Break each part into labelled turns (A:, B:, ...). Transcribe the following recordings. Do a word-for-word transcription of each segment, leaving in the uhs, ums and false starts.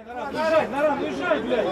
A: Уезжай, Наран, уезжай, блядь!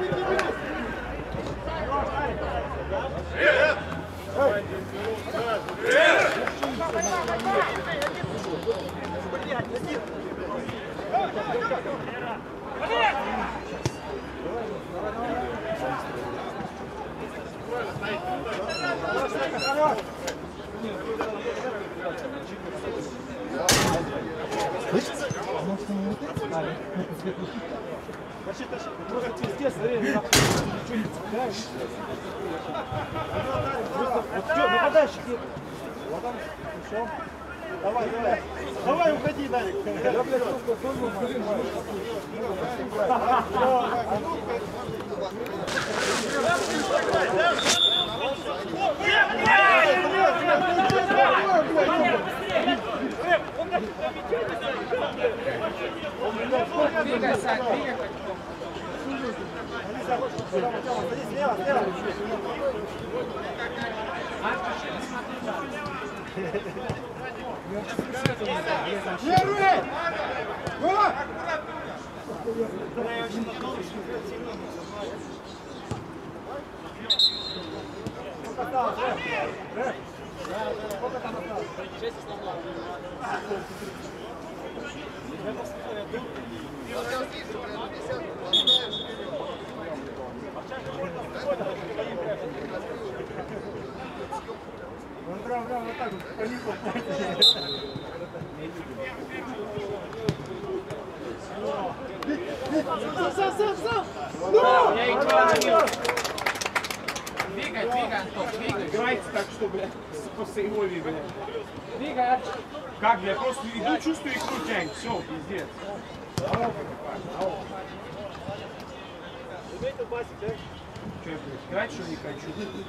A: Тащи, тащи. Просто пиздец, смотри, ничего не цепляешь. Просто, вот все, нападающий. Вот он, все. Давай, давай. Давай, уходи, Даник. Я, блядь, просто форму могу.
B: Двигай, Сань, двигай.
A: Садись слева, слева. Первый! Вот! Сколько осталось? Сколько там осталось? Шесть основного. Он прям, прям вот так вот поникал. Сам, сам, сам!
B: Двигай, двигай, Антон, двигай.
C: Играйте так, что, блядь, по сейвове, блядь.
B: Двигай.
C: Как, блядь, просто иду, чувствую, игру тянет. Все, пиздец.
A: Заметил басик, да?
C: Че, блядь, играть, что не хочу?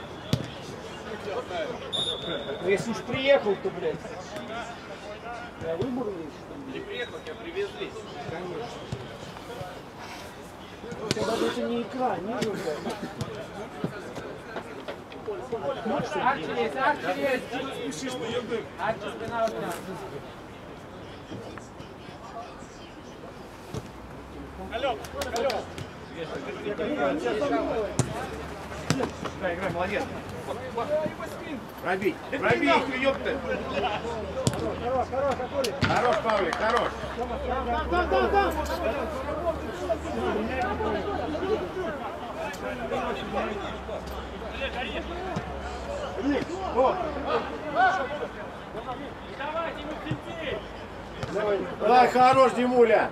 C: Ну, если уж приехал, то, блядь. Я выбор есть, что ли?
D: Не приехал, тебя привезли.
C: Конечно.
A: Даже это не игра, не игра.
B: Арчи есть, Арчи есть. Арчи, спина у меня.
A: Алло, алло.
C: Да, играй, молодец. Пробей, пробей, ёпта.
A: Хорош, хорош, Акулик.
C: Хорош, Павлик, хорош.
A: Там, там, там.
C: Давай, хорош, Димуля.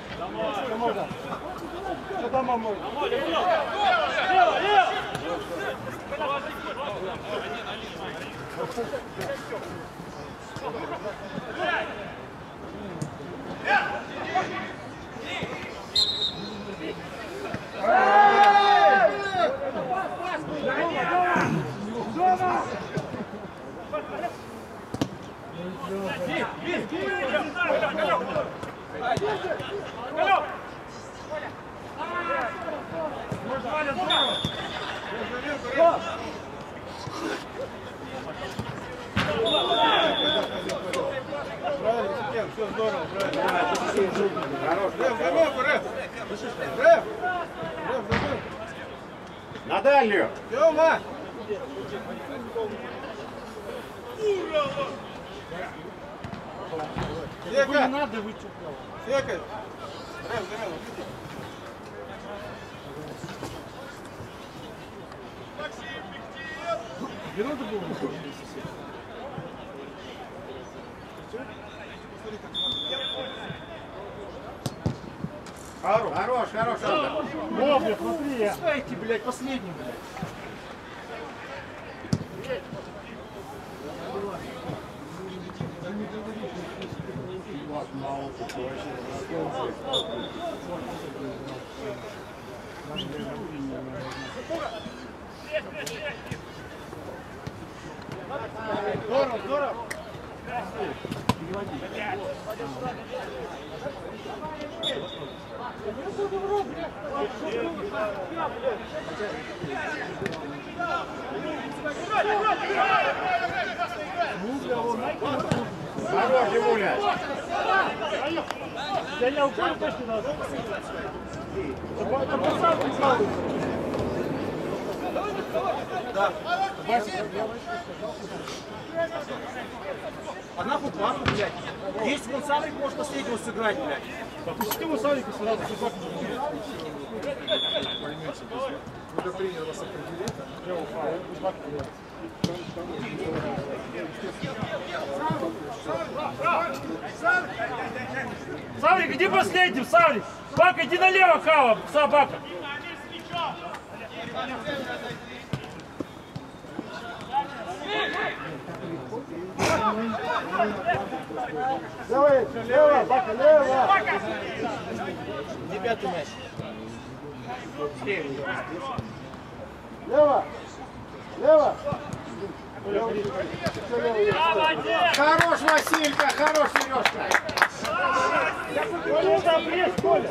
A: Что там, мамой? Все здорово, правильно.
C: Хорош.
A: Рэв, замок, Рэв. Рэв. Рэв, замок.
C: На дальнюю.
A: Тёма. Сека. Надо выйти. Сека. Рэв, замок. Минута была.
C: Хорош, хорош, хорош.
A: О, блядь, смотри. Стойте, блядь, последний, блядь. Здорово, здорово.
C: Хорош, Димуля.
A: Да я упал, точно надо. Да. Одна футболка, блядь. Есть он Савик, может последнего сыграть, блядь.
D: Пусти его Савика сразу, футболку.
E: Когда тренер вас определит, я упал.
D: Савик, иди последним, Савик! Бака, иди налево, Кава, собака!
A: Давай, лево, Бака, лево!
C: Девятый мяч.
A: Лево! Лево!
C: Хорош, Василька, хорош, Сережка.
D: Коля, там есть, Коля!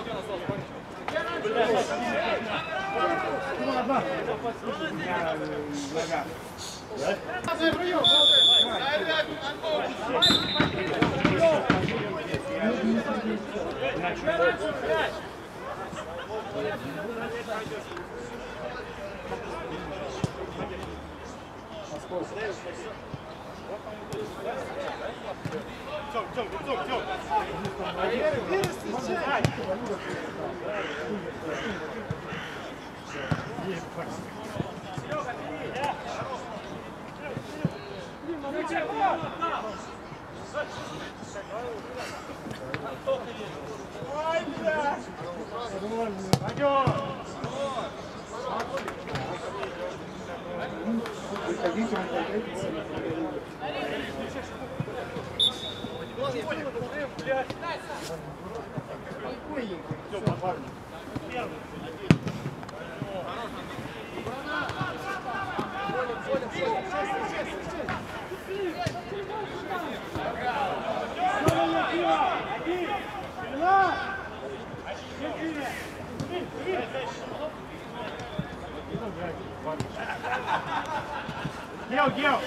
D: Гео, Гео!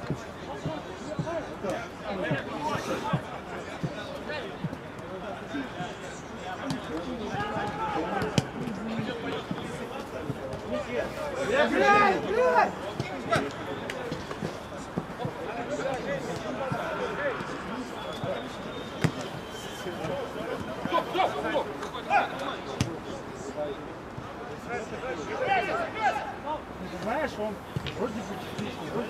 D: Знаешь, он вроде бы техничный, вроде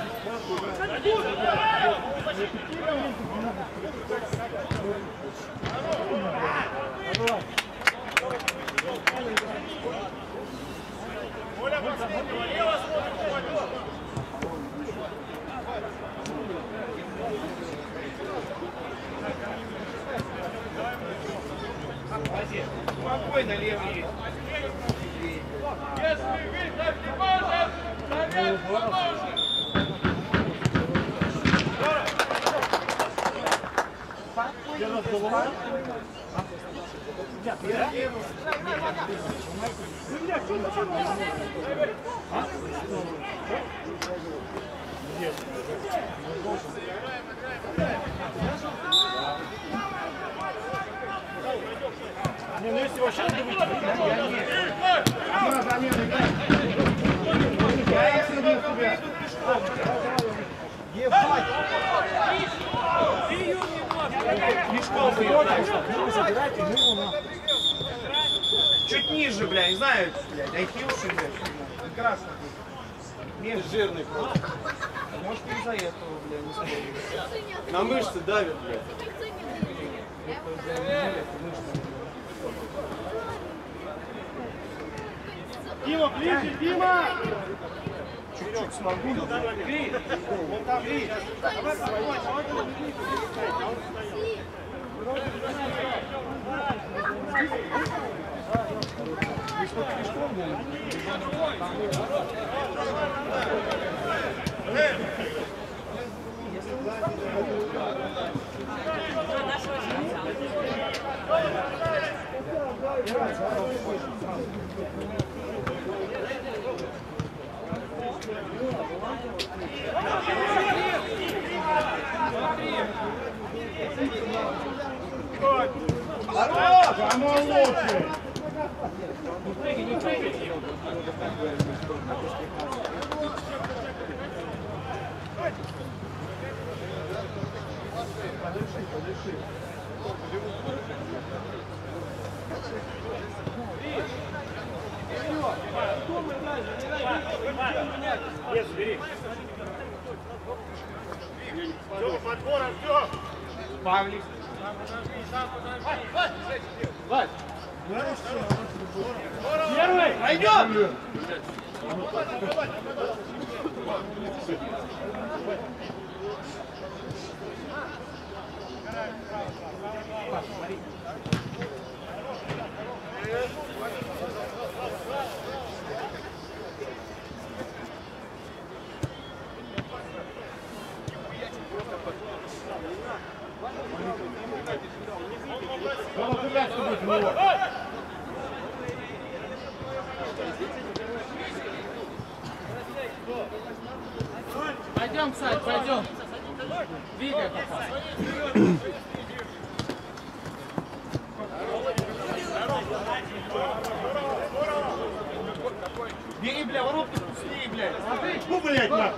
C: Спокойно, левый.
B: Если Виктор не может, совет поможет.
D: Не, ну если вообще надо выйти, я не...
A: Я если убил тебя. Ебать!
C: Мешком
A: Забирайте, ну его нахуй.
C: чуть ниже, бля, не знаю, блядь, найти уши, блядь. Прекрасно. Меж жирный просто. Может, из-за этого, бля, не спорю.
E: На мышцы давят, блядь.
D: Дима, ближе, Дима!
C: Чуть-чуть смогу.
D: Вон там, Ли. Давай, давай, давай. Помолчи!
A: Без, бери. Все, подбором, все.
C: Павлик.
D: Первый!
C: Пойдем!
B: Пойдем, Сань, пойдем. Двигай, папа.
C: Бери, бля, воробки пустые, блядь.
A: Ну, блядь, нахуй.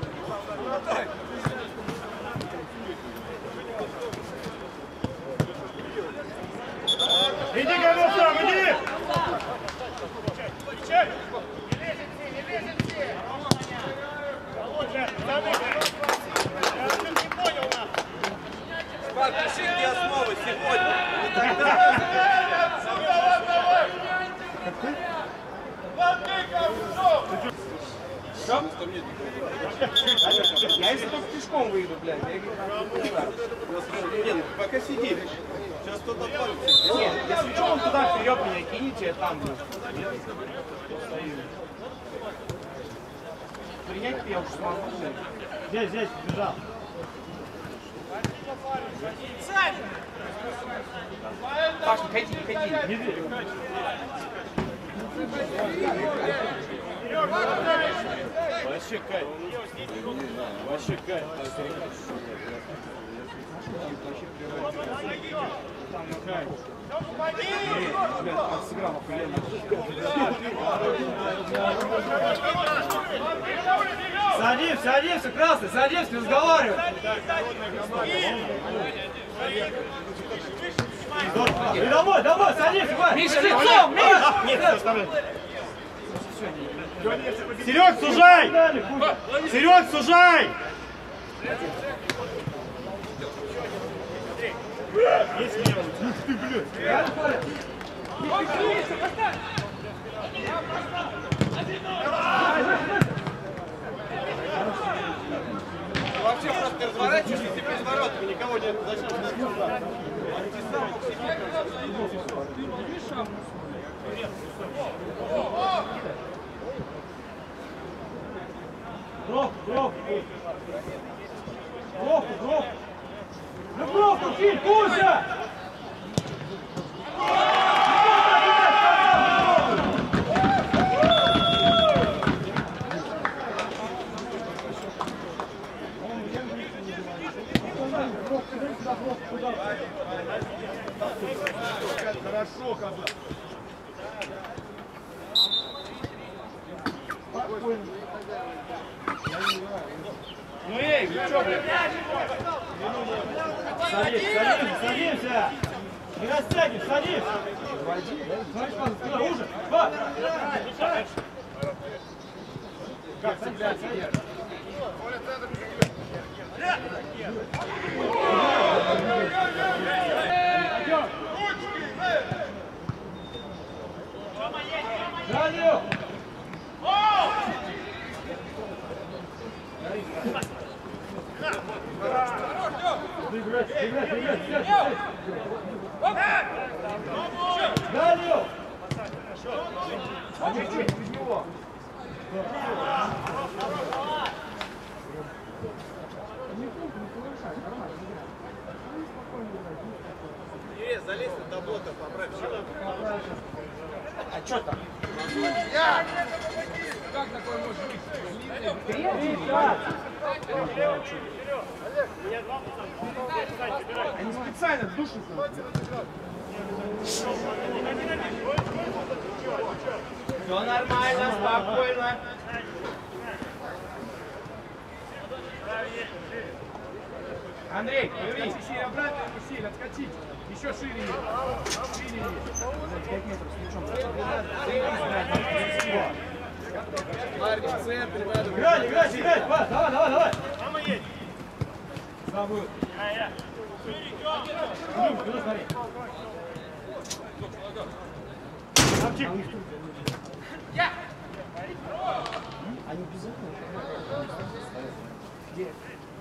A: Иди, говорю, сам, иди!
C: Пиши, где основы сегодня. Я если только пешком выйду, блядь. Нет, пока сиди. Сейчас кто-то отвалится. Нет, если что, он туда вперед меня кинете, я там буду. Принять я уже смогу.
A: Здесь, здесь, бежал.
C: Паша, ходи, ходи.
A: Вообще кайф. Вообще кайф.
D: Садимся, садимся, красный, садимся, разговаривай. И домой, домой, садимся, Вань.
B: Миша, лицом, Миша!
A: Нет, оставляй. Серег, сужай! Серег, сужай! Есть меня. Ух ты, блядь.
C: Вообще просто разворачиваешься и без ворот, никого нет. Зачем?
A: Бровку, бровку. Бровку, бровку. Ну бровку, Филь, Кузя! Хорошо, коза.
C: Ну эй, вы что, блядь?
A: Садись, садимся, садимся. Не растягивай, садись. Смотри, куда, уже. Два. Как цеплять, садись. Далее! Играть, играть, играть, играть! Далее! Чуть-чуть без него!
C: Нет, залезь на табло-то, поправь все.
A: А что там?
B: Как такое может быть?
C: Они специально душат. Все нормально, спокойно. Андрей, повернись. Сильно обратно, сильно отскочить. Еще шире. Шире. пять метров с мячом.
E: Парни, в центре надо.
A: Играй, играй, играй, давай, давай, давай.
D: Мама едет.
C: Забыл.
A: Самчик.
C: Они обязательно. Где?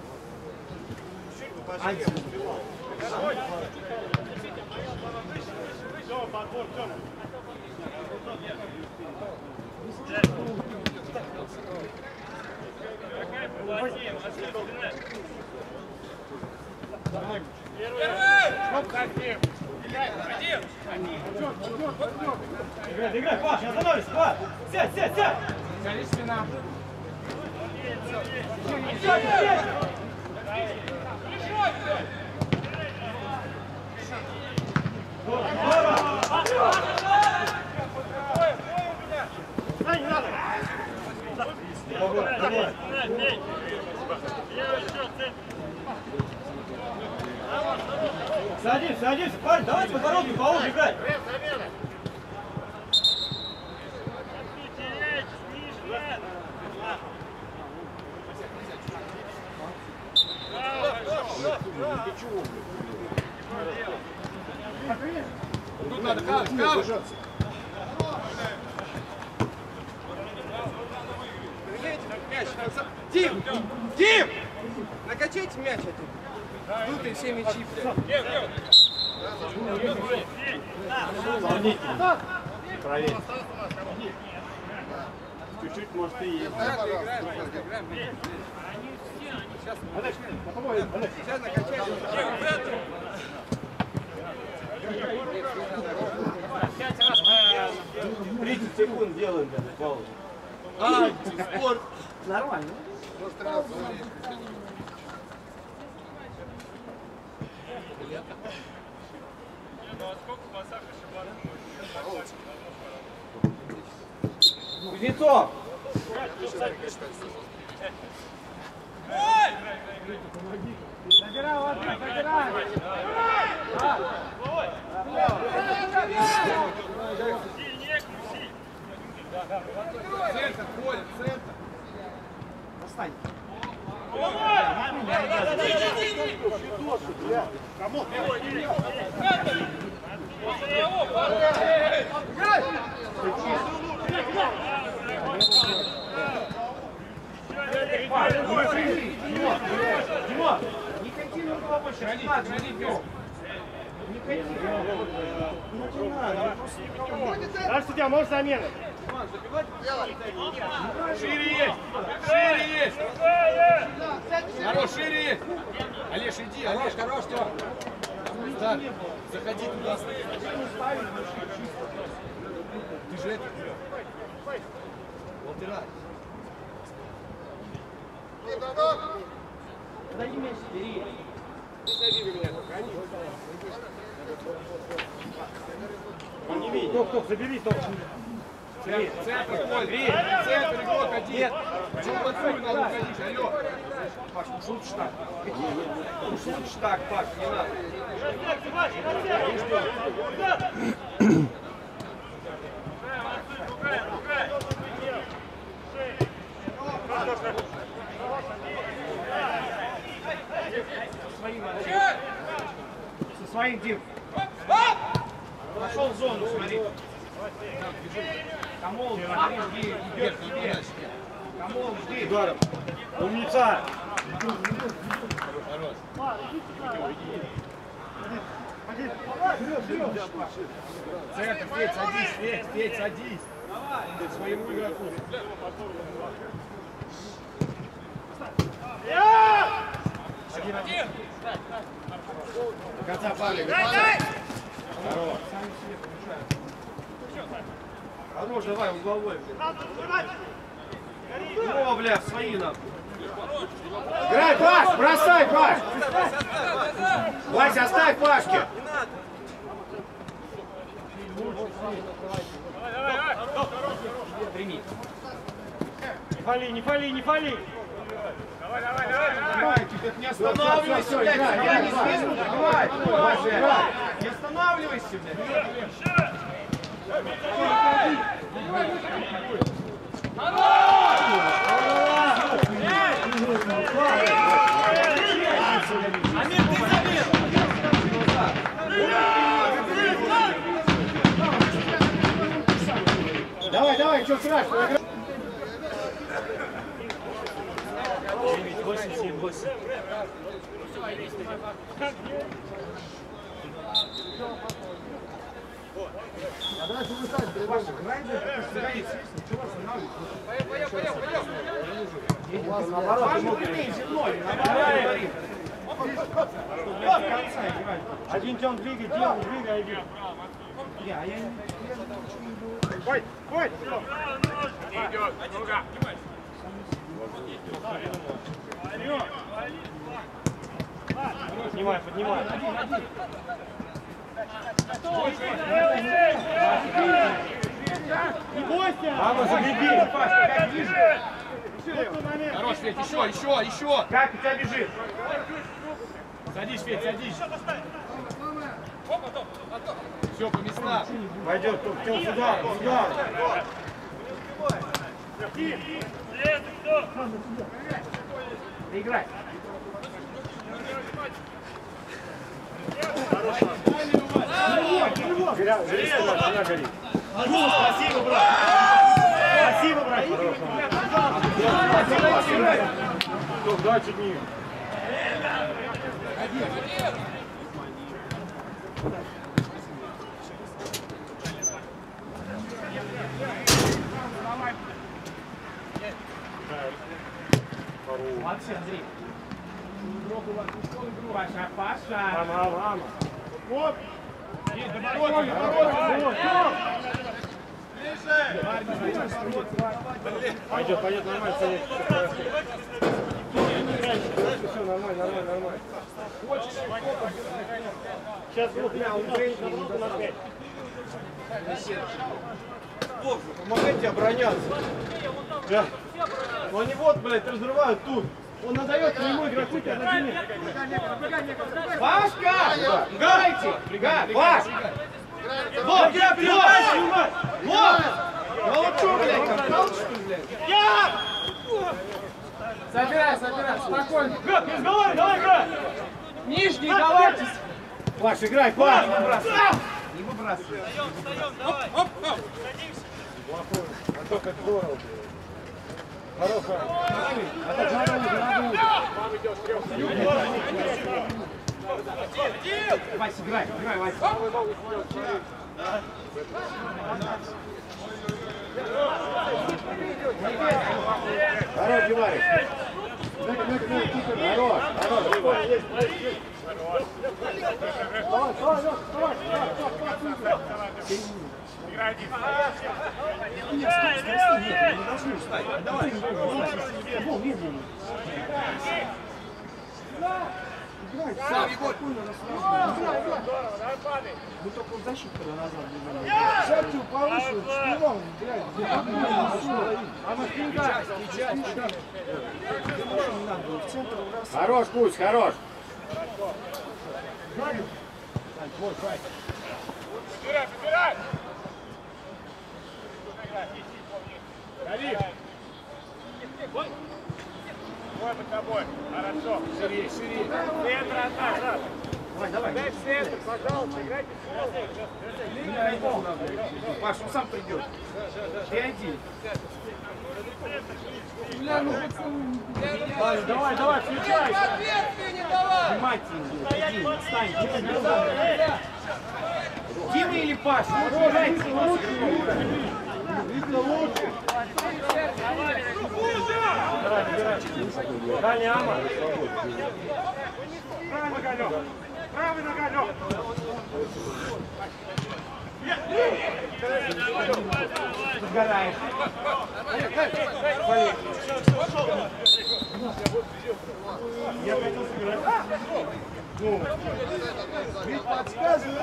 A: Все, подбор, все. Играй, играй, Паш, не остановись, Паш! Сядь, сядь, сядь!
C: Горишь спина.
A: Сядь, сядь! Дай, не надо! Давай, давай! Садимся, садимся, парень, давай по дороге поуже играть!
E: Тут надо кавать, кавать.
C: Дим! Дим! Накачайте мяч один. Тут и все мячи, блядь.
A: Проверь. Чуть-чуть, может, и есть. Алекс, попробуй, Алекс.
C: Сейчас накачайте.
A: тридцать секунд делаем, блядь, паузу.
C: А, спорт.
A: Нормально. Кузнецов!
C: Забирай, ладно, забирай.
E: Центр, Коля, центр.
C: Достань.
A: Кому?
C: Дима, не ходи на помощь, Ралик, Ралик. Не ходи. Ну не надо, просто никого.
A: Дальше судья, может замена?
E: Шире есть. Шире есть. Хорош, шире есть. Олеж, иди. Олеж, хорош, что? Так, заходи туда. Ты же это... Латераль.
C: Подойди мяч, бери.
A: Он не видит. Ток, ток, забери, ток.
E: Центр, центр, Коль. Центр, игрок один. Нет. Чего подходит, надо уходить, алло.
C: Паш, ну шутишь так. Ну шутишь так, Паш, не надо. Со своим, Дим. Пошел в зону, смотри. Камол, смотри, жди, вверх, вверх. Камол, жди.
A: Ударом. Умница.
E: Центр, Федь, садись, Федь, Федь, садись. Ты своему игроку. Один, один. До конца, Павлик. Хорош.
C: Хорош, давай, угловой. О, бля, свои нам.
A: Играй, Паш, бросай, Паш. Вася, оставь Пашке.
C: Прими.
A: Не фали, не фали, не фали.
C: Давай, теперь не останавливайся, блядь, тебя не свистнут, давай, давай, не останавливайся, блядь.
A: Амир, ты забил! Давай, давай, что страшного?
D: восемь, семь, восемь.
A: А дальше вы сами.
C: Паша, играй, блядь, чего останавливаешься?
E: Поехали, поехали, поехали.
C: Наоборот, ему претензии ноль, наоборот, говорит. До конца играть.
A: Один тем двигай, тем двигай, один.
C: Я, я не...
A: Ой, ой!
E: Идет, ну-ка.
A: Поднимай, поднимай. Не бойся! Мама, загреби!
C: Паша, как ближе.
E: Хорош, Федь, еще, еще, еще.
C: Как у тебя бежит?
E: Садись, Федь, садись. Все, по местам.
A: Пойдет, Тем, сюда, сюда.
C: Играй.
A: Спасибо, брат. Спасибо, брат. Удачи дни.
C: Молодцы, Андрей. Паша, Паша.
A: Мама, мама. Вот. Пойдет, пойдет, нормально, садись. Все, нормально, нормально, нормально. Сейчас будет я, он минуту на пять. Помогайте обороняться. Да. Но они вот, блядь, разрывают тут. Он отдает ему игроку, тебя нагнет.
C: Пашка! Играйте! Паш!
A: Вот, я принимаю!
C: Вот! Молчу, блядь, капкал, что ли, блядь?
A: Я!
B: Собирай, собирай, спокойно.
A: Гад, не разговаривай, давай играй!
B: Нижний, давайте.
A: Паш, играй, Паш!
C: Не выбрасывай. Не выбрасывай.
A: А то как здорово. Хорошо.
C: Вась, играй, играй, Вась.
A: Хорош, Димарик. Хорош, хорош. Давай, давай, давай, давай.
E: Играй один.
C: Давай.
E: Сам, Егор.
A: Мы только в защиту назад не надо. Сядьте повыше, штурмом, блядь. А на спинках. Хорош, пусть, хорош.
E: Собирай, собирай. Гали. Ой, под тобой. Хорошо. Шире, шире. Центр атака.
C: Давай, давай.
E: Дай в центр, пожалуйста, играйте.
C: Паш, он сам придет. Ты один.
A: Давай, давай, давай, включай.
C: Внимательно, один, отстань. Дима или Паш? Ну, играйте.
A: Видно лучше. Дальний Ама.
E: Правый ногалек. Правый ногалек.
C: Сгораешь.
A: Я хотел сыграть. Ну, ведь подсказывает.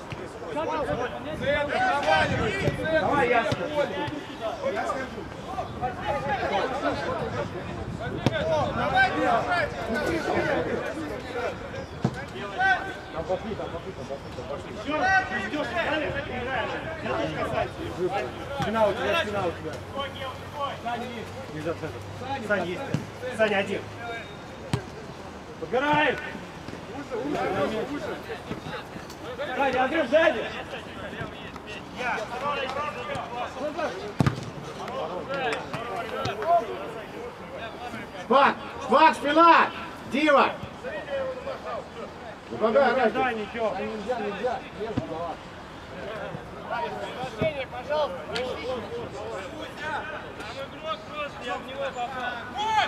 E: Центр, наваливайся. Центр.
C: Давай я скажу. Я скажу.
A: Там пошли, там пошли, там пошли, там пошли. Все, ты идешь, далее, играешь. Я тоже касаюсь. Спина у тебя, спина у тебя. Нельзя в центр. Саня есть. Саня один. Подбираем. Саня, Андрей, сзади.
F: Шпак! Шпак, спина! Дима! Ну когда играть?
A: Да, ничего.
F: Нельзя, нельзя. Лезь, голова.
B: Пожалуйста, не ищи. Там игрок просто, я в него попал.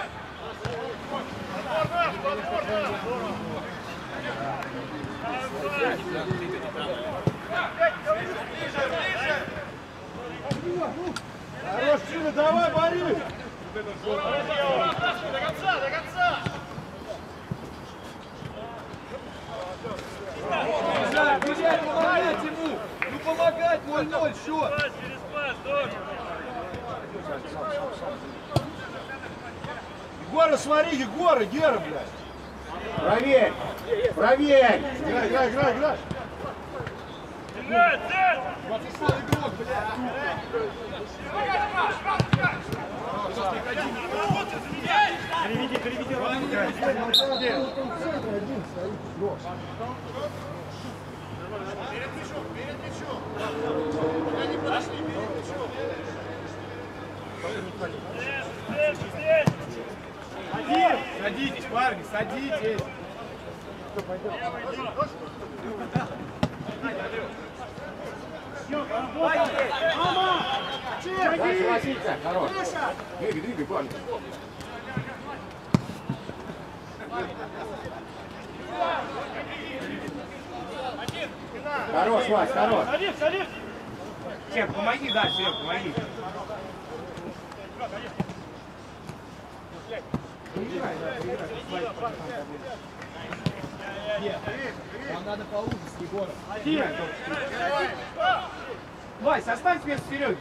A: Хорош, Чина, давай, борись!
B: До конца, до конца!
E: Нельзя, нельзя помогать ему! Ну помогать, ноль-ноль, счет!
B: Через пас, тоже!
A: Егора, смотри, Егора, Гера, блядь!
F: Проверь! Проверь!
A: Играй, играй, играй, играй!
B: Играй, цель!
E: двадцать шестой игрок, блядь!
A: Переведи, переведи, Роман.
B: Перед мячом, перед мячом! Они подошли, перед мячом! Здесь, здесь!
A: Один!
E: Садитесь, парни, садитесь!
F: Дальше Васильца, хорош. Двигай, двигай, парни. Хорош, Вась, хорош.
A: Садись, садись!
C: Сев, помоги, да, Сев, помоги.
E: Нам надо поужить с Егором.
A: Один!
C: Вась, оставь вместо Сереги.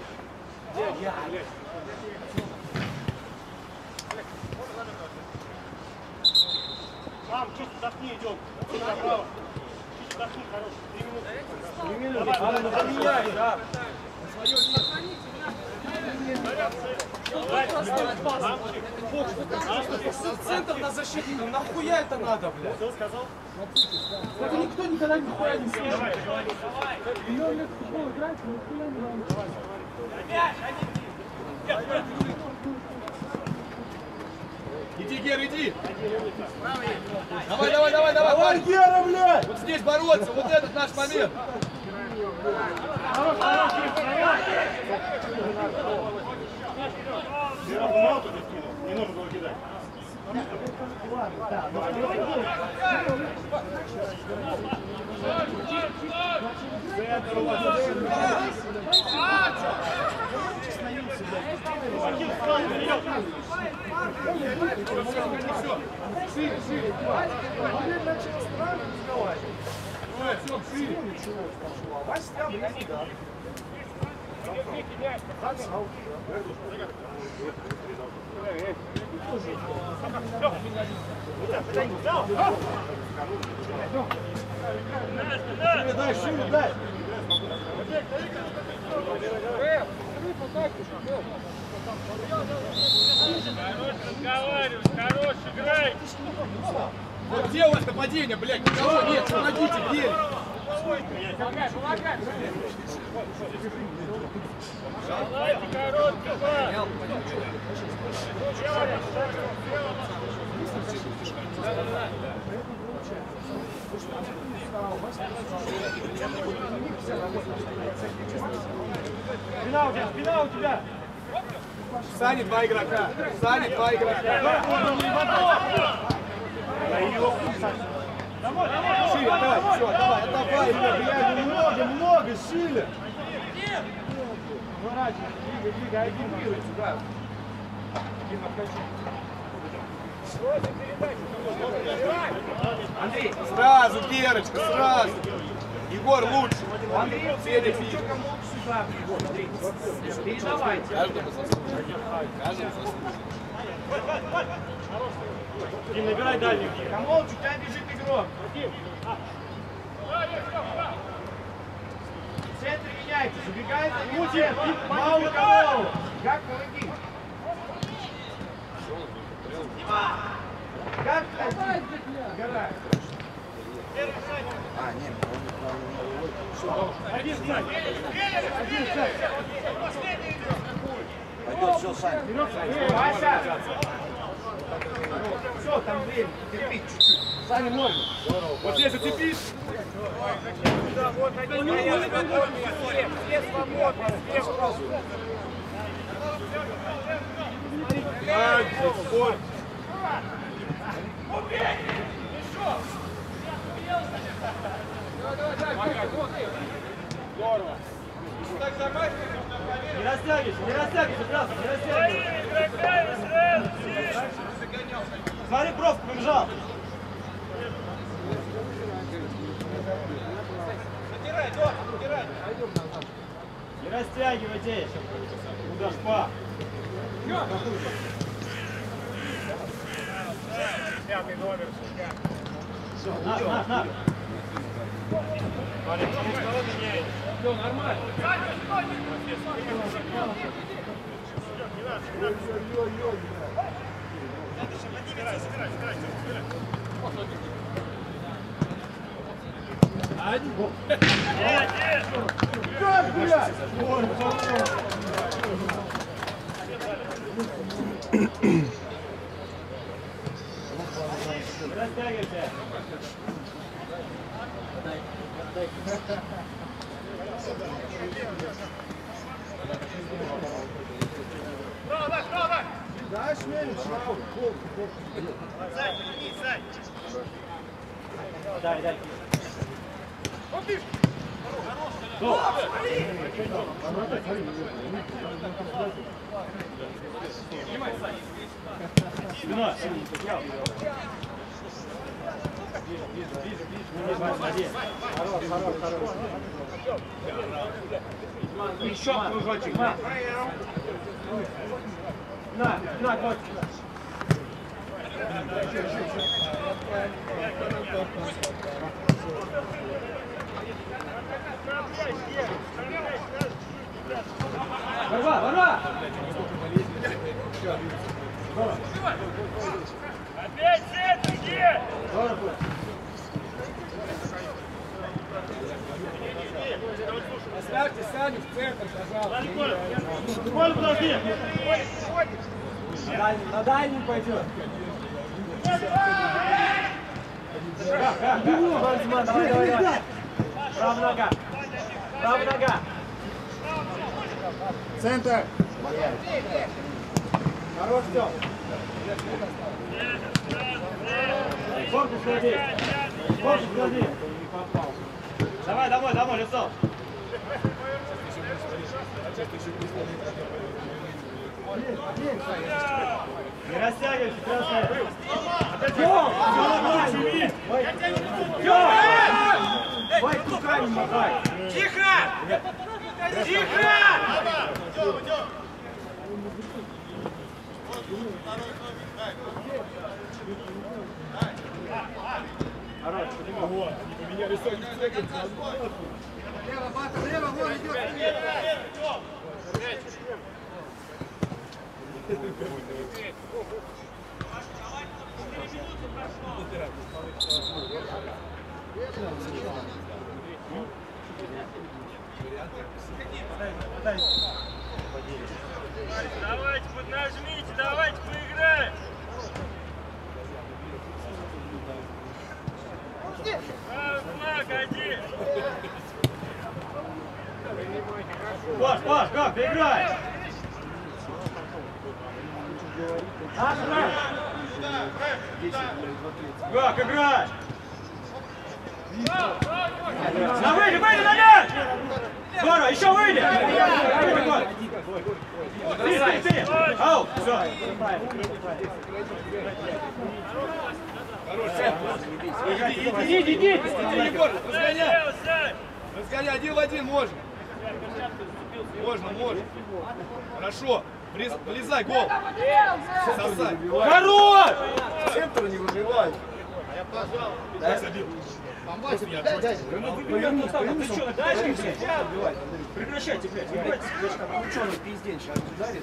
A: Мам, чуть вдохни, идем. Направо. Чуть вдохни, хорош. Три минуты. Три минуты. Надо поменять, да.
E: Центр на защиту, нахуя это надо, блядь?
A: Что сказал?
E: Это никто никогда нихуя не слышал. Иди, Гер, иди! Давай, давай, давай, давай,
A: Давай,
E: парень!
A: Гера, блядь!
E: Вот здесь бороться, вот этот наш момент!
A: Хорош, хорош, стоять! Гера, мало тут кинул. Не нужно было кидать.
E: Шире, шире!
A: Дай, шире, дай!
B: Хорош разговаривать, хорош играй!
E: Вот где у вас нападение, блядь? Никого нет, помогите, Гель!
B: Помогай, помогай! Давайте короткий пас!
A: Спина у тебя, спина у тебя!
E: В Сане два игрока! В Сане два игрока! Шире, отдавай, все, отдавай, отдавай!
A: Блядь, много, много, шире! Поворачивай, двигай, двигай, агитируй сюда. Дима, откачи.
C: Андрей,
E: Сразу, Герочка, сразу! Егор лучше!
C: Андрей,
E: Федя фиг!
C: сам, смотрите. Передавайте.
E: Каждому заслуженно. Каждому заслуженно.
A: Дим, набирай дальний.
C: Камол, у тебя бежит игрок. В центре меняйте, забегает на центр. Мало Камол. Как помоги. Как один? Гора.
F: А, нет,
A: Один шаг. Один шаг.
F: пойдет все сами.
C: Вася. Все, там время. Терпи чуть-чуть.
A: Саня, можно.
E: Вот здесь зацепись.
A: Не растягивайся, не растягивайся, красный, не растягивайся. Смотри, просто побежал. Не растягивайтесь. Куда шпа?
D: Пятый номер.
A: Все, на, на, на.
B: Все, нормально.
A: Как, блядь? Растягивайся.
F: Дашь мне
A: Дай, дай. Спиной. Хорош, хорош, хорош.
C: Еще кружочек. На,
A: На, на, вот. Ворва, ворва!
D: Опять центр, где?
E: Оставьте Саню в центр, пожалуйста.
A: Коль, подожди! На дальний, на дальний пойдет. Как, как, как? Давай, давай, давай. Правая нога. Правая нога.
F: Центр.
A: Хорош, Тём. Корпус клади. Корпус клади. Давай, домой, домой, лицо. Не растягивайся, красная. Тём! Тём! Давай руками махай.
C: Тихо! Тихо!
A: Хорош,
E: Вот, не поменяли Саню в центр.
F: Лево, Бата, лево, вон идет.
D: Давайте поднажмите, давайте поиграем. А, знак один.
A: Паш, Паш, как ты играешь? А, как играешь? На выйди, выйди на мяч! Здорово, еще выйди! Ты, ты, ты! Ау, все. Иди, иди, иди!
E: Егор, разгоняй! Разгоняй, один в один можно. Можно, можно. Хорошо. Влез- Влезай, гол. Сосай.
D: Хорош!
C: Центр не выбивай.
A: Прекращайте, блядь, играйте, блядь, как ученый пиздень, сейчас ударишь.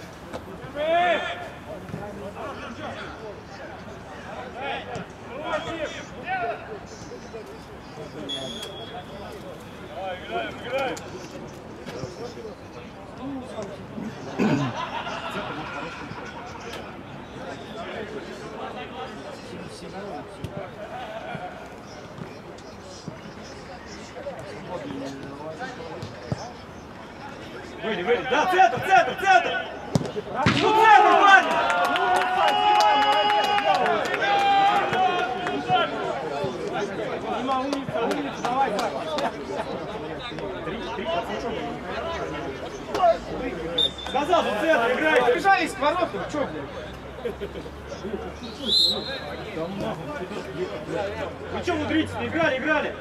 A: Выйди, выйди. Да, центр, центр, центр! Ну, центр, парень! Сказал, что центр играет!
C: Бежались к воротам, чё, блядь?
A: Вы что мудрите-то? Играли, играли!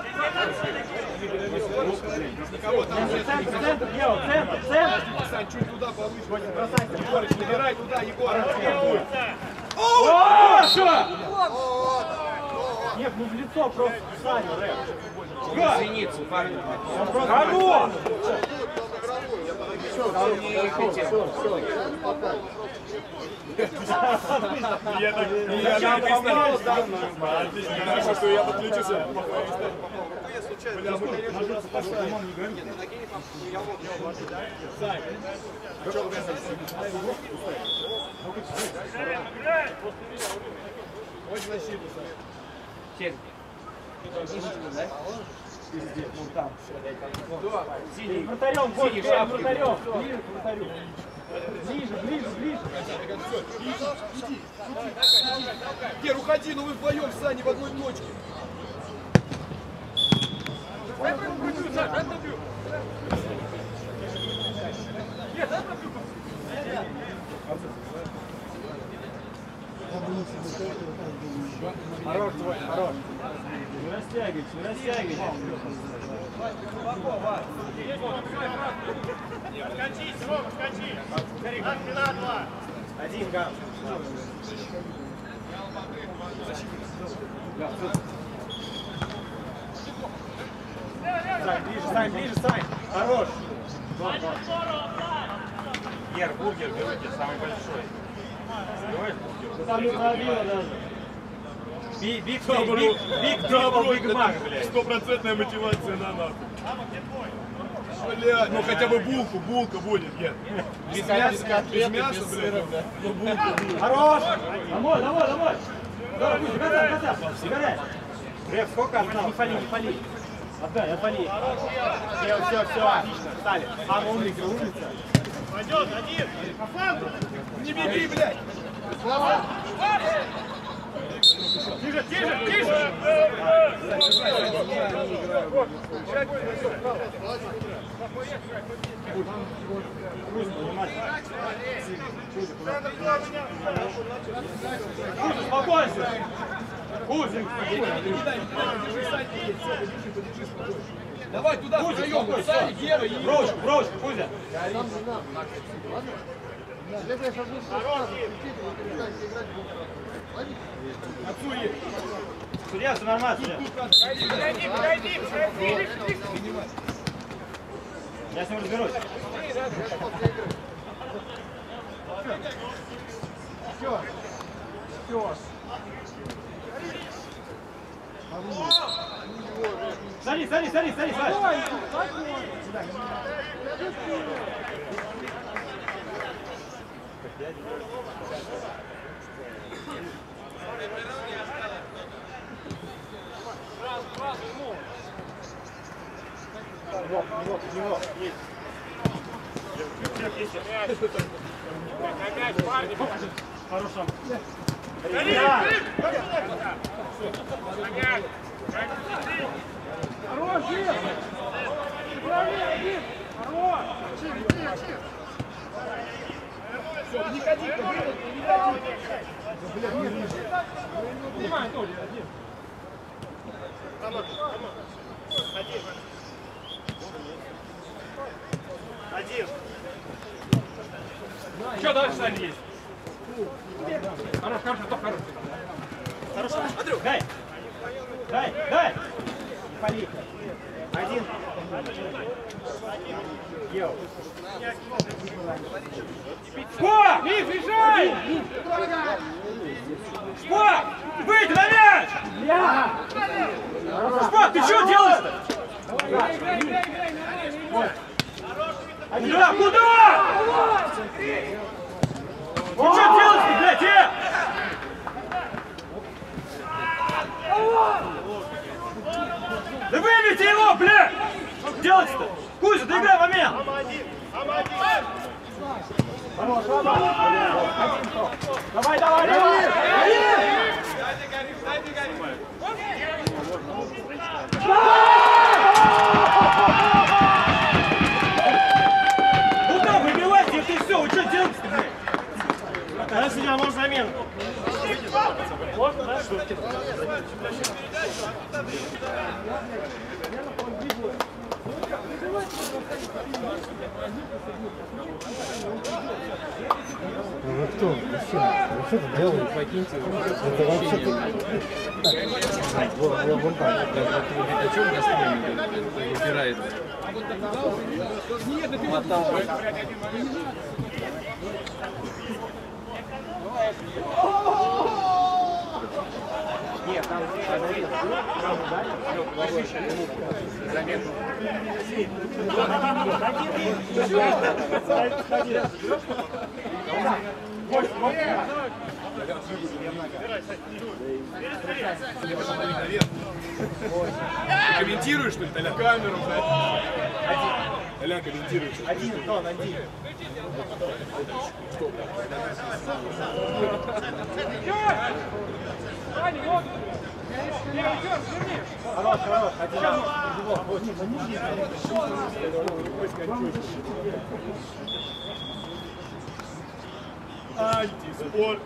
E: Никого там нет.
A: Центр, центр, Ева, центр, центр!
E: Сань, чуть туда повыше. Егорыч, набирай туда, Егор.
A: Хорошо! Нет, ну в лицо просто Саня, рэп.
C: Извиниться, парень.
A: Хорош!
E: Я так я попал, да? Хорошо, что я подключился. Бля, мы, конечно, спасаем. Сань, очень защиту, Сань.
A: Ну там. Синий. Вратарем, синий шапки. Вратарем. Ближе к вратарю. Ближе, ближе, ближе.
E: Гер, уходи, ну вы вдвоем, Саня, в одной точке.
A: Хорош твой, хорош. Не растягивайся, не растягивайся.
D: Скачись, Рома, скачись. От пина два.
A: Один гам. Сань, ближе, Сань, ближе, Сань. Хорош.
D: Гер, бургер берите, самый большой.
A: Там не пробило даже.
D: Биг, биг, биг, биг, биг маг, блядь.
E: Стопроцентная мотивация на нас. Бля, ну хотя бы булку, булка будет, Гер. Без мяса, без мяса, блядь. Ну булка будет.
A: Хорош. Домой, домой, домой. Давай, пусть, готай, готай. Игоряй. Реф, сколько осталось? Не фали, не фали. Отдай, отвали. Все, все, все, отлично, встали. Самый умный, умница.
D: Пойдет, один. По флангу.
E: Не беги, блядь.
D: Тише, тише, тише.
A: Успокойся. Кузин.
E: Давай туда втроем, Саня, Гера и...
A: Брочку, брочку, Кузя.
E: Отцу едет.
A: Судья, все нормально, судья.
D: Подойди, подойди, подойди.
A: Я с ним разберусь.
C: Все. Все.
A: Садись, садись, садись, садись, садись. Него, него, него, есть. Хорошо.
B: Хорош, Гер! Управляй, один! Хорош!
E: Все, не ходи, не ходи.
B: Понимаю, тоже один.
A: Один.
E: Еще дальше, Саня, есть. Хорош, хорош, стоп, хорош.
A: Хорошо. Дай. Дай, дай. Не пали. Один. Ел.
D: Шпа! Миф, решай! Шпа! Выйди на мяч! Шпа, ты что делаешь-то? Куда? Куда? Ты что делаешь-то, блядь, э? Да выбейте его, блядь! Что делать-то? Кузя, доиграй момент!
A: Давай, давай, давай!
D: Ну там, выбивайте, это и все, вы что делаете-то, блядь?
A: Тогда судья, можно замену. Можно, да?
G: Ну кто? Вы что? Вы что тут делаете? Покиньте. Это вообще-то... Так, вот, вон так.
E: А что у нас выбирает? Мотал.
A: Нет, там там ударил.
E: Заметно. Ты комментируешь, что ли, Толя? Камеру, блядь. Толя, комментируешь.
A: Один, тон, один. Хорош, хорош, один.
D: Антиспорт.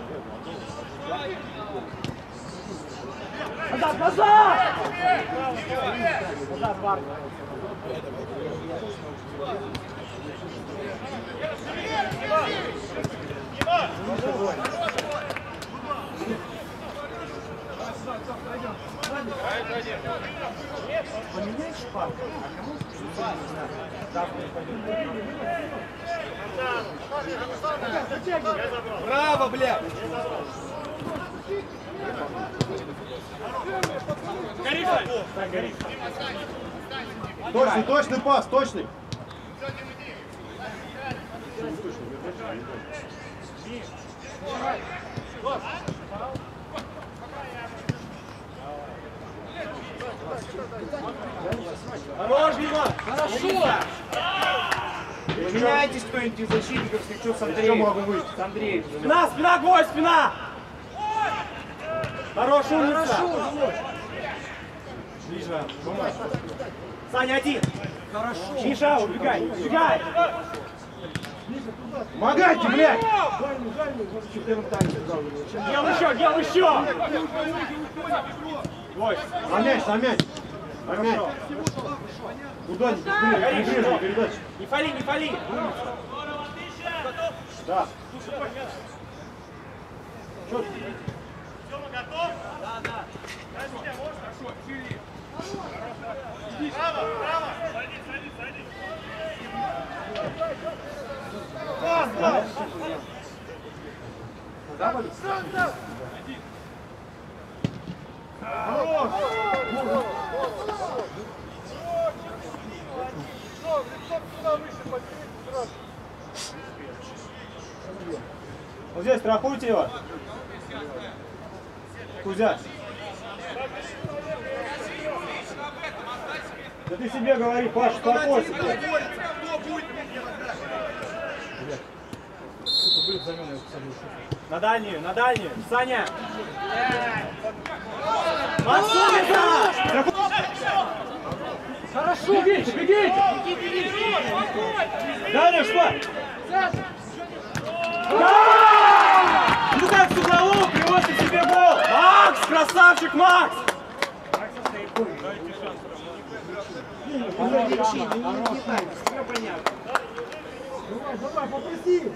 A: Назад, назад! Назад, парни. Поменяй шпак.
C: Браво, блядь!
G: Точный, точный пас, точный.
A: Хорош, Дима!
B: Хорошо!
A: Меняйтесь кто-нибудь из защитников, если что, с
G: Что
A: Андреем.
G: могу быть?
A: С Андреем. Спина, спина, гвоздь, спина! Хорош, умница! Ближе. Саня, один! Хорошо! Чиша, убегай, убегай!
G: Помогайте, блядь!
A: Дел еще, дел еще! Ой,
G: На мяч, на мяч. На мяч. Куда-нибудь, не бежи, передача.
A: не фали, не фали!
G: Да. Что ты?
D: Право, право! Садись, садись, садись!
A: Вот здесь страхуйте его. Кузя. Да ты себе говори, Паш, успокойся. На дальнюю, на дальнюю. Саня! Максимка!
B: Хорошо! Бегите, бегите!
A: Далее, что? Да! Ну как с углового привозит себе гол! Макс, красавчик, Макс! Все понятно. Давай, давай, попроси.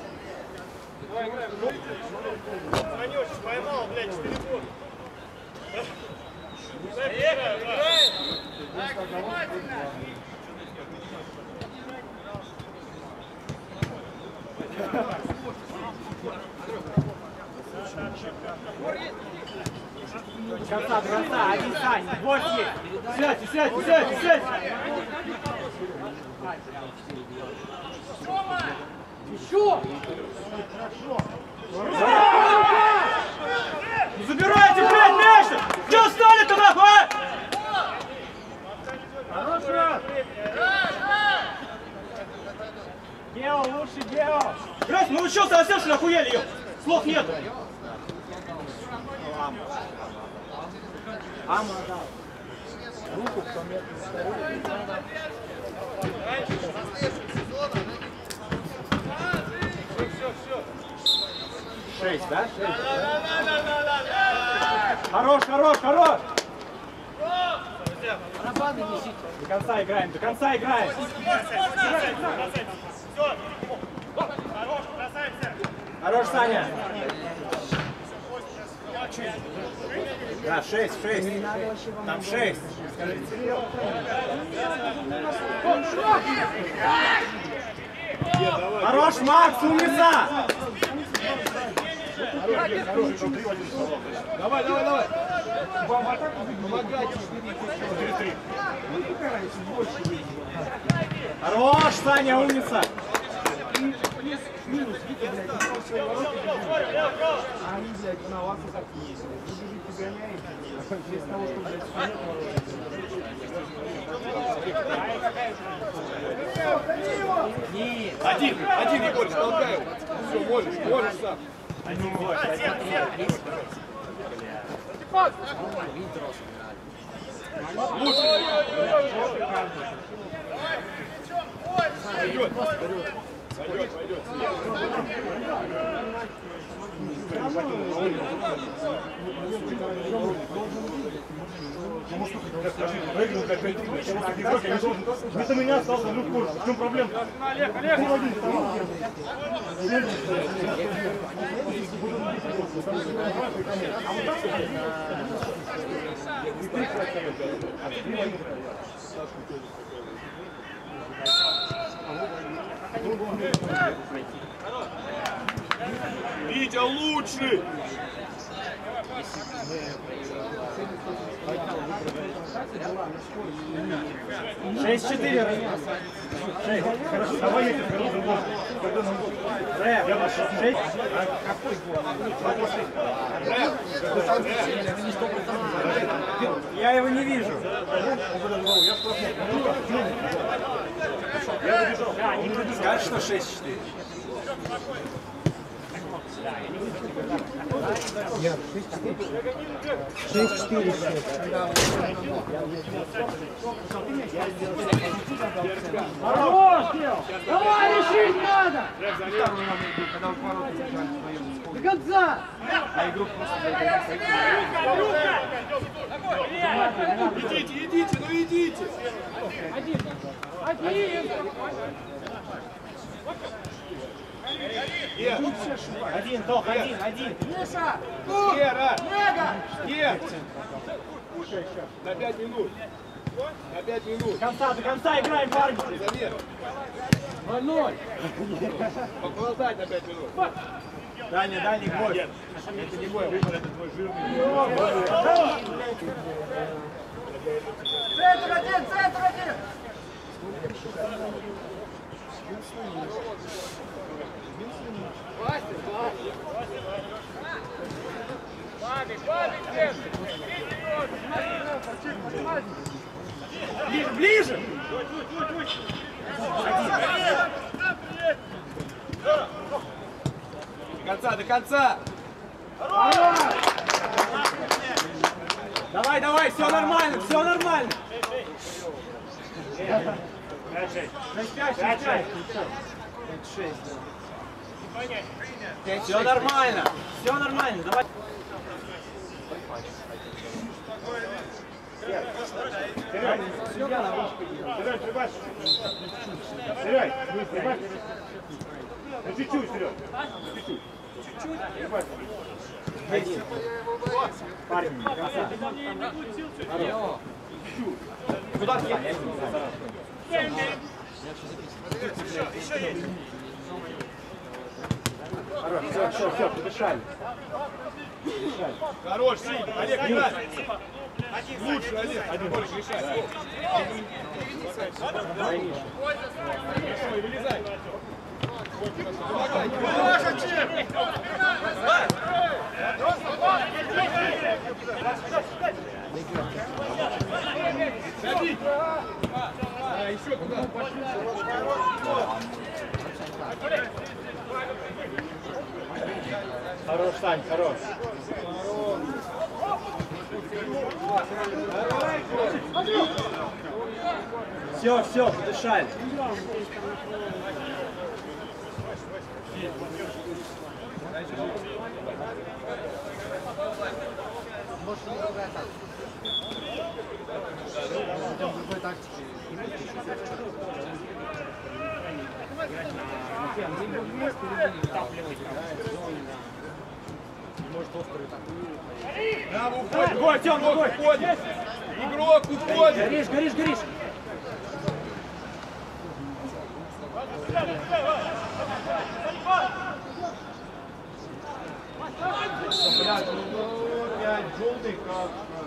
D: Санюш, поймал, блядь, четыре года.
A: Конца, до конца, один Сань, вот есть. Сядьте, сядьте, сядьте, сядьте. Еще! Забирайте, блядь, мяч! Че встали-то нахуй? Хорошо! Гео, лучше Гео! Блядь, ну вы что, совсем что охуели ее? Слов нету! Ама дал. Руку в комет. Шесть, да? Шесть. Хорош, хорош, хорош! До конца играем, до конца играем! Хорош, Саня! Да, шесть, шесть. Там шесть. Хорош, Макс, умница!
E: Давай, давай, давай. Помогайте.
A: Хорош, Саня, умница!
G: Минус, Вика, блядь, не в свои ворота бежит. А они, блядь, на вас и так есть. Вы бежите, гоняете. Вместо того, чтобы, блядь, вперед
E: Нет. Один, один, Егор, толкай его. Все, можешь, можешь сам.
A: Один гол.
E: Пойдет, пойдет, пойдет.
A: Выиграл как пять игрок, я не должен. Вместо меня остался Люк Курс. В чем проблема?
D: Олег, Олег!
E: Витя лучший!
A: Шесть-четыре. Шесть. Хорошо, давай я тебе другого. Я пошел. Шесть. Какой гол? Я его не вижу. Скажешь, что шесть-четыре?
G: Нет, шесть-четыре.
A: Хорош, Гео! Давай, решить надо! До конца!
E: Идите, идите, ну идите!
A: Один! Один! Один, Тох, один, один! Миша!
E: Гера! Гера! На пять минут! На пять минут!
A: До конца, до конца играем, парни!
E: Замер!
A: ноль-ноль!
E: Поколотать на пять минут!
A: Дальний, дальний бой! Это не бой, выбор, это твой жирный. Центр один, центр один! Ближе, ближе!
E: До конца, до конца!
A: Давай, давай, все нормально, все нормально! Все нормально, все нормально, давай. Серег, Серег, прибавь. Серег, прибавь. Ну чуть-чуть, Серег. Чуть-чуть. Чуть-чуть. Прибавь. Парень, красавец. Куда ты? Хорош, все, все, все, подышали.
E: Хорош, сильно. Олег, играй. Лучше, Олег. Один больше решай. Хорошо, и вылезай. Помогай. Садись. А, еще куда?
A: Хорош, Сань, хорош. Все, все, подышали.
E: Браво, уходит.
A: Гой, Тём, гой.
E: Уходит. Игрок уходит.
A: Горишь, горишь, горишь. Блядь, ну опять желтый как.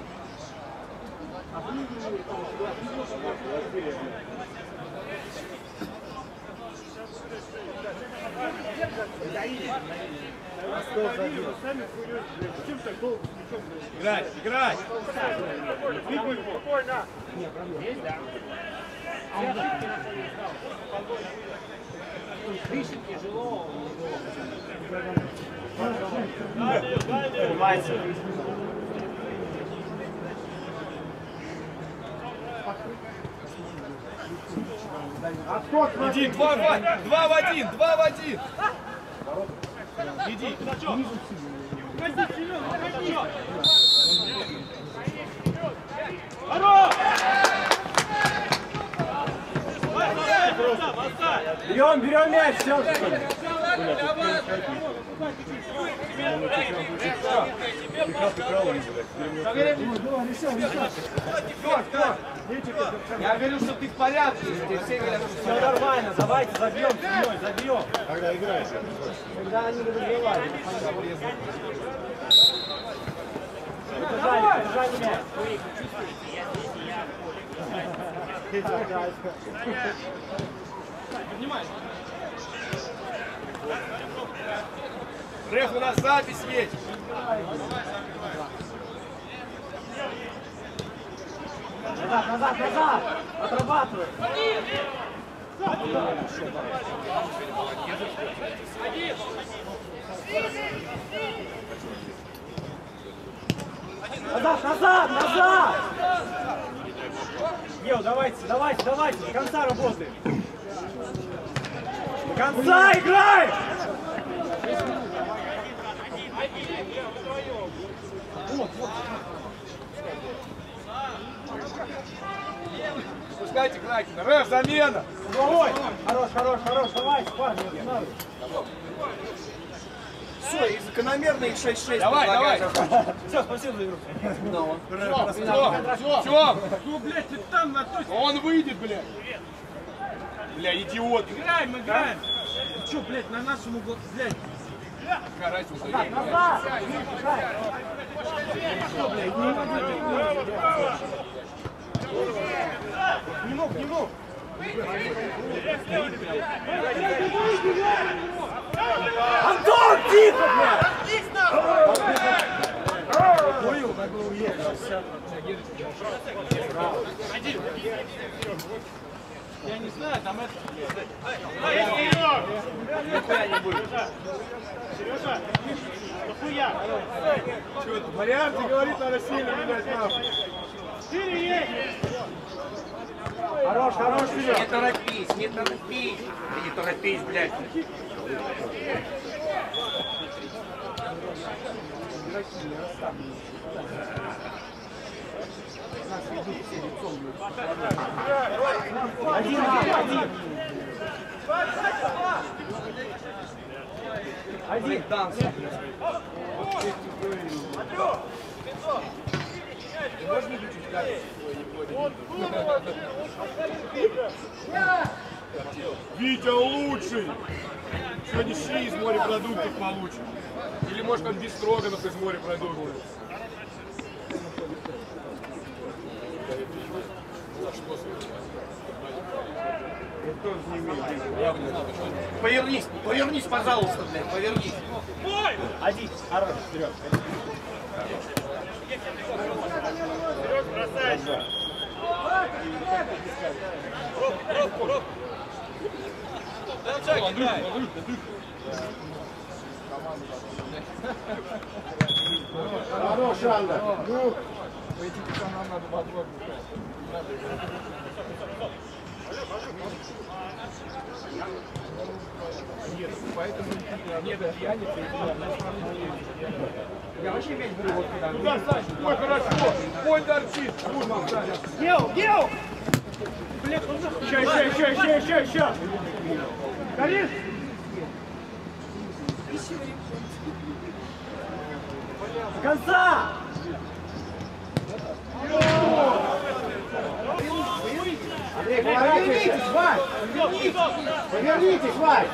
E: Играй, играй.
A: Поднимайся.
E: Иди, два в, два в один, два в один. Иди.
A: Берем, берем мяч, все.
C: Я говорю, что ты в порядке. Все говорят, что
A: Все нормально, давайте забьем, спиной, забьем.
G: Когда играешь,
A: Когда они разбивали. Подержали, подержали мяч.
E: Реф, у нас запись есть.
A: Назад, назад, назад! Отрабатывай! Назад, назад, назад! Ел, давайте, давайте, давайте, до конца работаем! До конца играй! Вот, вот.
E: Пускайте Кракена. Реф, замена.
A: Головой! Хорош, хорош, хорош, давайте, парни, останавливай.
C: все, и закономерно их шесть шесть.
E: Давай, давай.
A: Все, спасибо за игру.
E: Тём, Тём. Ну, блядь, ты там на той... Он выйдет, блядь. Бля, идиот.
D: Играем, играем. Ты что, блядь, на нашем углу, блядь.
E: Какая разница?
A: Назад! Не мог, не мог. Антон, тихо, блядь! Понял, как бы уехал.
D: Я не знаю, там это...
A: Нихуя не будет. Сережа, нахуя?
G: Мариарти говорит, надо сильно менять нахуй.
A: Хорош, хорош, Сереж.
C: Не торопись, не торопись. Не торопись, блядь.
A: Один, один. Один.
C: Танцы. Можно чуть-чуть
E: Витя лучший! Сегодня щи из морепродуктов получим. Или может он бестроганов из морепродуктов.
C: Повернись, повернись, пожалуйста, блядь, повернись.
A: Один. Хорош, вперед.
D: Вперед, бросайся.
G: Хорош, Анна. Ну.
E: По этим пацанам надо подвод. Нет, поэтому нет пьяницы. Я вообще мяч беру вот туда. Туда, Сань, ой, хорошо. Конь торчит.
A: Гео, Гео! Еще, еще, еще, еще, еще, еще! Горишь? С конца!
G: Андрей, повернитесь, Вань! Повернитесь, Вань!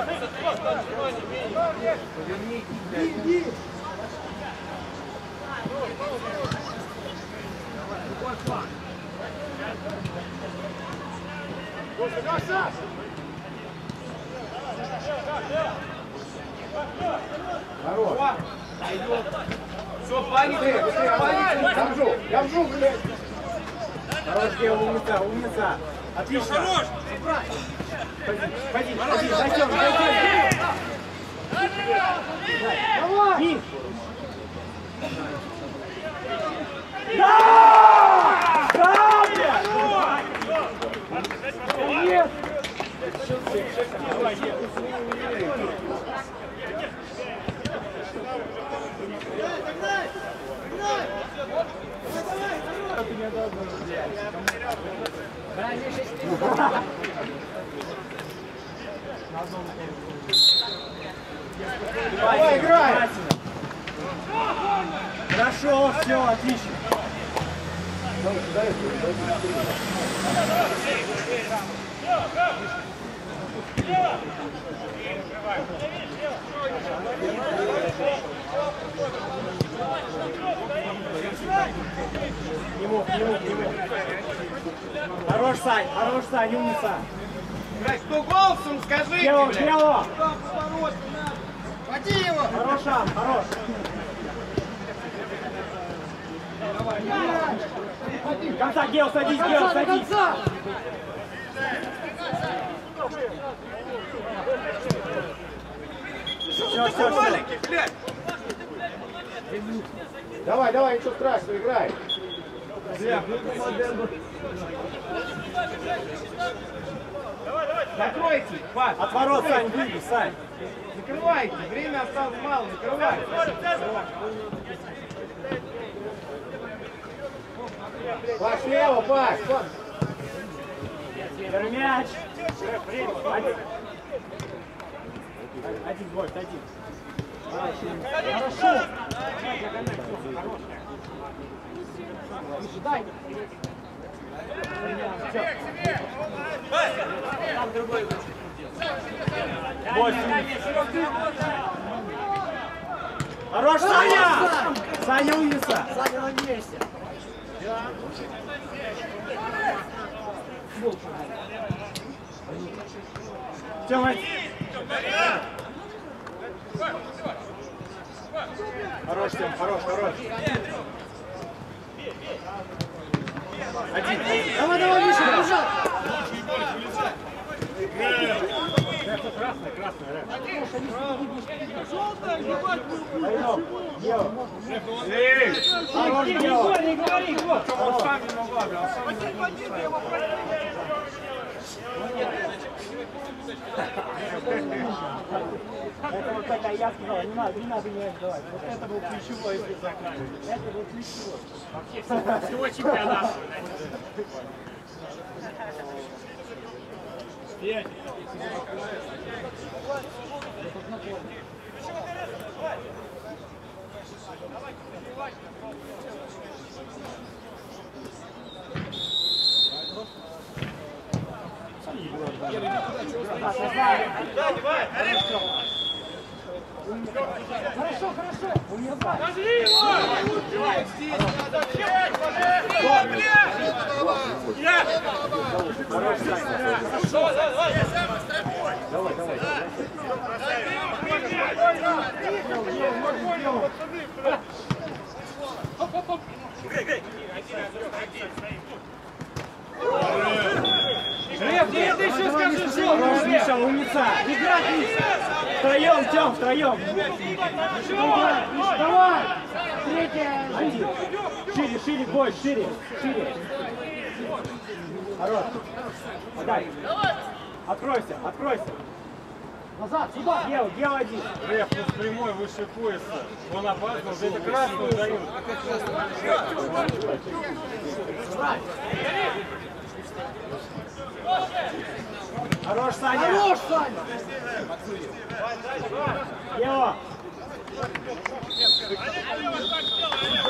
G: Иди! Хорош!
C: Все, паника,
G: Быстрее, быстрее,
C: паника.
G: я вжу, я вжу, блядь!
A: Хорош, Гео, умница, умница! Отлично! Хорош! Ходи, ходи, зайдем, зайдем! Давай! Да! Да, блядь! Нет!
G: Давай, играй!
A: Хорошо, все, отлично. Не мог, не мог, не мог. Хорош, Сань, хорош, Сань, умница.
C: Блядь, кто голосом, скажите,
A: Гео,
C: блядь.
A: Гео!
C: Ходи его.
A: Хорош, Ан, хорош. Конца, Гео, садись, Гео, садись. Все, все, все.
C: Маленький, блядь.
G: Давай, давай, ничего страшного, играй!
C: Закройте, пас.
A: Отворот, Сань, выйди, Сань.
C: Закрывайте, время осталось мало, закрывайте.
G: Паш, слева, Паш!
A: Первый мяч. Один. Один, Вольт, один. Хорошо. Дай. Там другой. Вольт. Хорош, Саня! Саня умница! Саня на месте. Тёма! Хорош, Тём, хорош, хорош. Один. Давай, давай, Миша, побежал. Красная, красная, Эй! Хорош, не говори, не говори, вот.
C: Он сам не могла, блядь, он сам не могла.
A: Это вот такая, я сказал, не надо, не надо не отдавать. Вот это был ключевой эпизод. Это был ключевой.
D: Вообще всего чемпионата. Пять.
A: Хорошо, хорошо.
D: Пошли его! Я!
A: Давай, давай, давай.
D: Глеб, ты еще скажи, что?
A: Хорош, Миша, умница. Играть, Миша. Втроем, Тём, втроем. Миша, давай. Третья. Один. Шире, шире, бой, шире, шире. Хорош. Отдай. Откройся, откройся. Назад, сюда. Гео, Гео один.
G: Реф, ну прямой выше пояса. Он опаздывал, за это красную дают.
A: Хорош, Саня. Хорош, Саня. Гео.